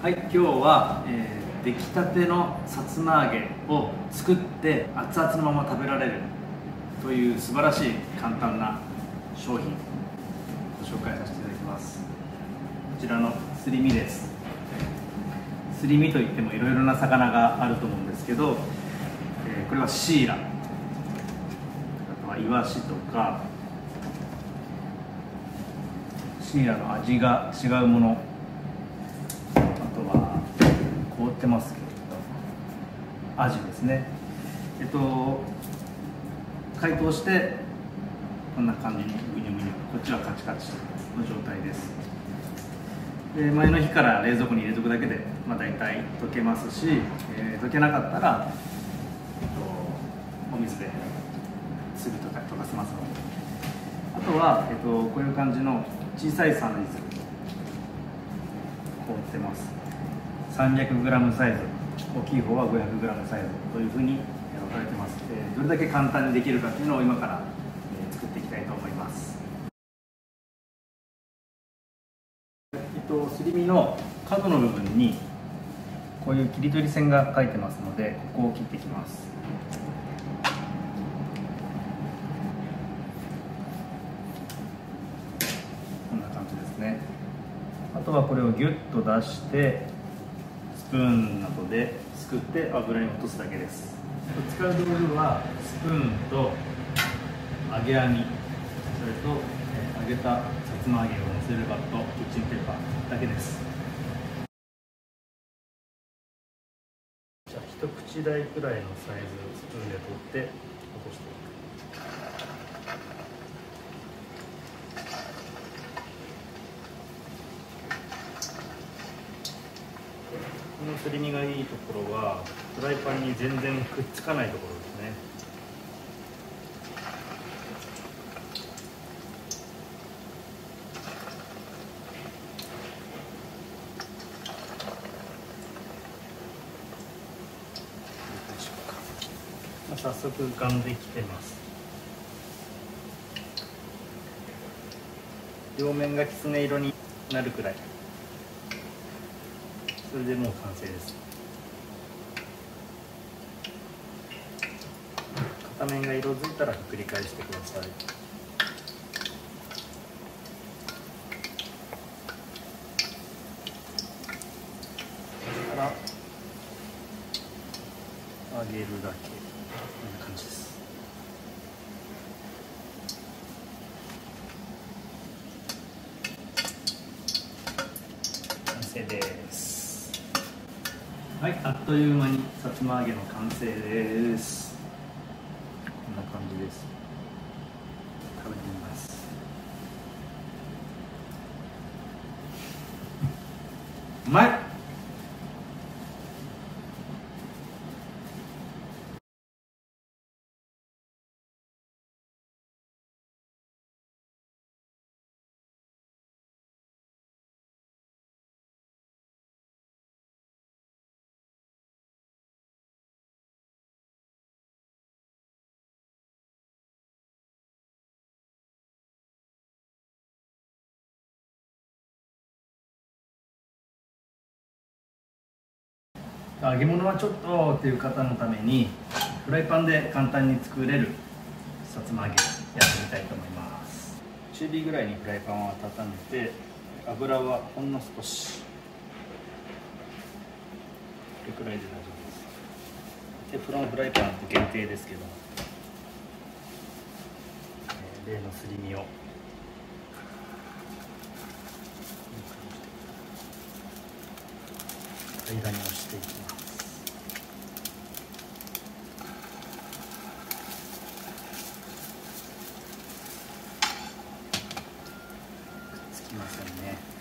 はい、今日は、出来たてのさつま揚げを作って熱々のまま食べられるという素晴らしい簡単な商品をご紹介させていただきます。こちらのすり身です。すり身といってもいろいろな魚があると思うんですけど、これはシイラ、あとはイワシとか、シイラの味が違うもの、あとは凍ってますけれどアジですね。解凍してこんな感じにぐにゅぐにゅ、こっちはカチカチの状態です。で、前の日から冷蔵庫に入れておくだけで、大体溶けますし、溶けなかったら、お水ですぐ溶かせますので、あとは、こういう感じの小さいサイズ凍ってます。 300g サイズ、大きい方は 500g サイズというふうに分かれてます。どれだけ簡単にできるかというのを今から作っていきたいと思います。すり身の角の部分にこういう切り取り線が書いてますので、ここを切っていきます。こんな感じですね。あとはこれをギュッと出してスプーンなどですくって油に落とすだけです。使う道具はスプーンと揚げ網、それと揚げたさつま揚げをのせるバット、キッチンペーパーだけです。じゃあ一口大くらいのサイズスプーンで取って落としていく。このすり身がいいところはフライパンに全然くっつかないところですね。早速浮かんできてます。両面がきつね色になるくらい、それでもう完成です。片面が色づいたらひっくり返してください。から揚げるだけ、こんな感じです。完成です。はい、あっという間にさつま揚げの完成です。こんな感じです。食べてみます。うまい。揚げ物はちょっとっていう方のために、フライパンで簡単に作れるさつま揚げやってみたいと思います。中火ぐらいにフライパンを温めて、油はほんの少し、これくらいで大丈夫です。テフロンフライパンって限定ですけど、例のすり身を平らに押していきます。くっつきませんね。